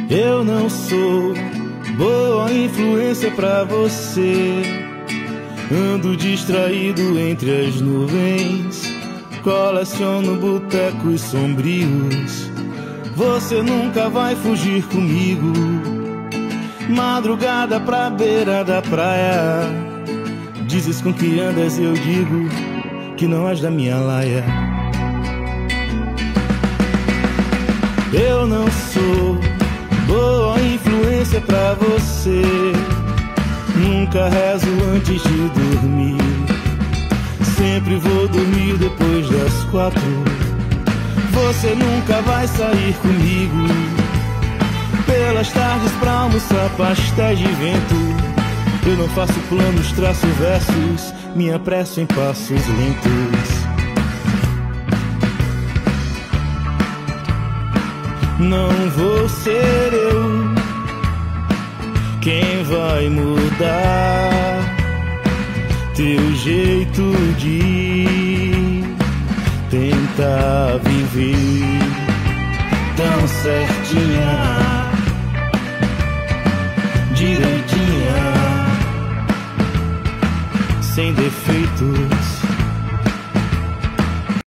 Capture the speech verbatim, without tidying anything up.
Eu não sou boa influência pra você. Ando distraído entre as nuvens, coleciono botecos sombrios. Você nunca vai fugir comigo. Madrugada pra beira da praia, dizes com que andas, eu digo que não és da minha laia. Eu não sou boa influência pra você. Nunca rezo antes de dormir. Sempre vou dormir depois das quatro. Você nunca vai sair comigo pelas tardes pra almoçar pastéis de vento. Eu não faço planos, traço versos, me apresso em passos lentos. Não vou ser eu quem vai mudar teu jeito de tentar viver tão certinha, direitinha, sem defeitos.